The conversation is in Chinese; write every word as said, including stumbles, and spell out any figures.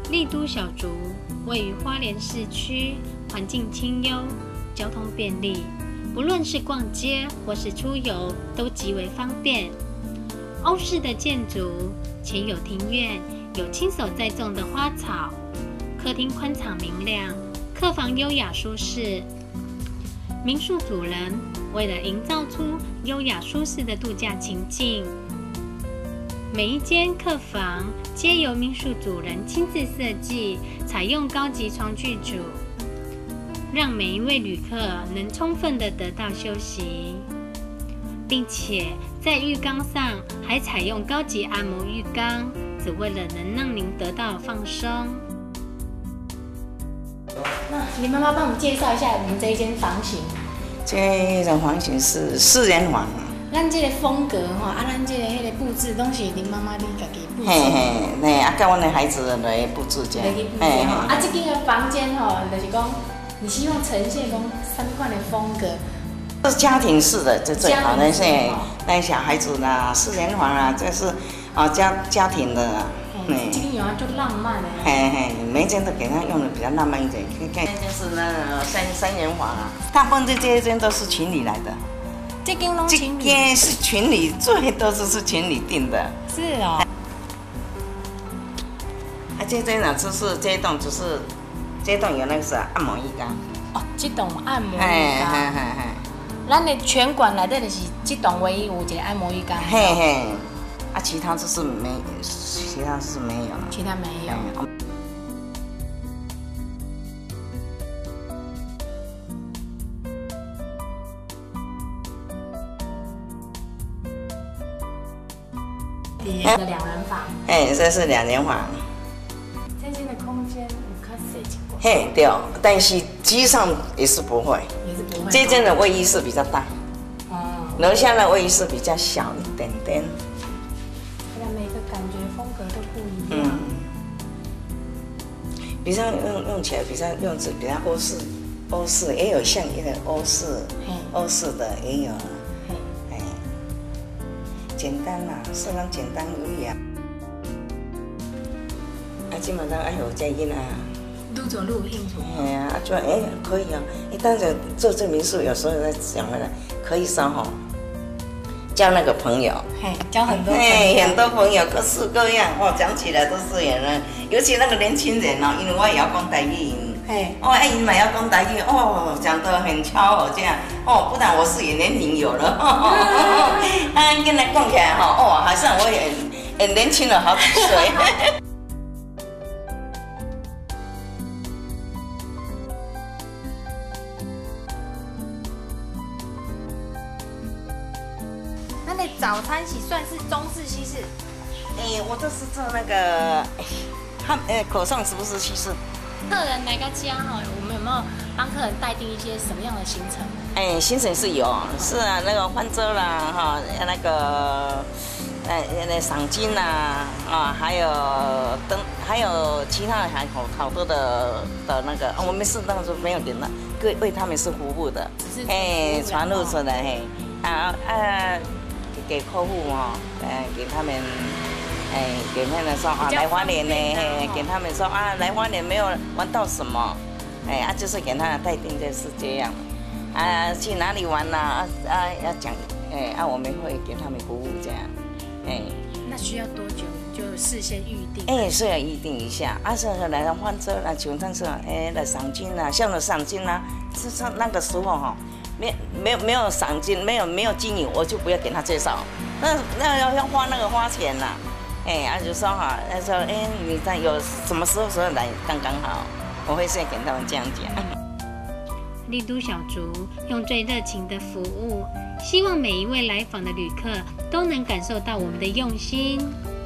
丽都小筑位于花莲市区，环境清幽，交通便利，不论是逛街或是出游都极为方便。欧式的建筑，前有庭院，有亲手栽种的花草，客厅宽敞明亮，客房优雅舒适。民宿主人为了营造出优雅舒适的度假情境，每一间客房皆由民宿主人亲自设计，采用高级床具组，让每一位旅客能充分的得到休息，并且在浴缸上还采用高级按摩浴缸，只为了能让您得到放松。 那林妈妈帮我们介绍一下我们这一间房型。 这一种房型是四人房。 咱这个风格吼，啊，咱这个迄个布置拢是林妈妈你家己布置。 嘿嘿，嘿，啊，甲阮的孩子来布置这。 来去布置吼，啊，这间的房间吼，就是讲，你希望呈现讲什么款的风格？ 是家庭式的，这最好那些那小孩子啦，四人房啊，这是啊家家庭的啦。 嗯，这间有啊，就浪漫的。 嘿嘿，每间都给他用的比较浪漫一点。看，这就是那个三三人房啊，大部分这这一间都是情侣来的。 这间拢情侣。 这间是情侣，最多是是情侣订的。 是哦。 啊，这间呢就是这一栋就是这一栋有那个是按摩浴缸。 哦，这栋按摩浴缸。嘿嘿嘿嘿。咱的全馆内底就是这栋唯一有一个按摩浴缸。 嘿嘿。啊，其他就是没，其他是没有了。 其他没有。第二个两人房。 哎，这是两人房。 这间的空间有较小一点。 嘿，对，但是机上也是不会。 也是不会。 这间的卫浴室比较大。 哦。 楼下的卫浴室比较小一点点。 感觉风格都不一样。 嗯，比较用用起来比较用着比较欧式，欧式也有像一点欧式，欧式的也有，哎，简单啦，虽然简单优雅。啊，基本上爱有这囡啊， 愈做愈有兴趣。 哎呀，啊就哎可以啊，一当然做这民宿有时候在讲回来，可以说吼。交那个朋友， 嘿，交很多， 嘿，很多朋友各式各样哦，讲起来都是有人，尤其那个年轻人哦，因为我也要讲台语，嘿，哦，哎，你们要讲台语哦，讲得很巧哦，这样哦，不然我是也年龄有了，啊，跟他讲起来哈，哦，好像我也很年轻了好几岁。 那你早餐是算是中式西式？ 哎，我这是做那个汉呃口送是不是西式？ 客人来个家哈，我们有没有帮客人待定一些什么样的行程？ 哎，行程是有，是啊，那个翻桌啦，哈，那个呃那赏金啦，啊，还有灯，还有其他的还好好多的的那个，我们是当时没有给那为为他们是服务的，哎，传入出来嘿，啊啊。给客户哦，哎，给他们，哎，给他们说啊，来花莲呢，嘿，给他们说啊，来花莲没有玩到什么，哎啊，就是给他待定就是这样，啊，去哪里玩呐？啊啊，要讲，哎啊，我们会给他们服务这样，哎。 那需要多久？就事先预定？ 哎，是要预定一下，啊，是来来换车啦，请上车，哎，来赏金啦，像了赏金啦，是是那个时候哈。没没有没有赏金，没有没有经营，我就不要给他介绍。那那要要花那个花钱啦，哎，啊就说哈，他说哎，你在有什么时候时候来刚刚好，我会先跟他们这样讲。 丽都小筑用最热情的服务，希望每一位来访的旅客都能感受到我们的用心。